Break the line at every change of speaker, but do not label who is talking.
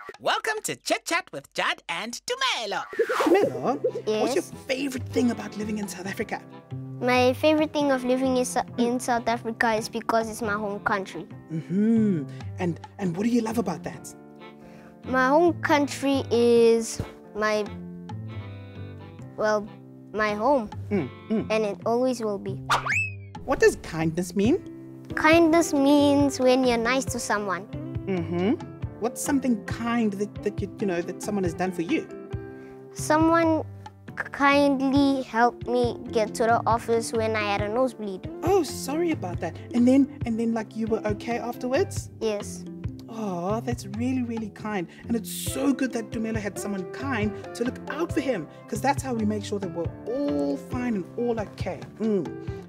Welcome to Chit Chat with Judd and Tumelo.
Tumelo,
Yes?
what's your favorite thing about living in South Africa?
My favorite thing of living in South Africa is because it's my home country.
Mm-hmm. And what do you love about that?
My home country is my home, and it always will be.
What does kindness mean?
Kindness means when you're nice to someone.
Mm-hmm. What's something kind that someone has done for you?
Someone kindly helped me get to the office when I had a nosebleed.
Oh, sorry about that. And then like you were okay afterwards?
Yes.
Oh, that's really, really kind. And it's so good that Tumelo had someone kind to look out for him, because that's how we make sure that we're all fine and all okay.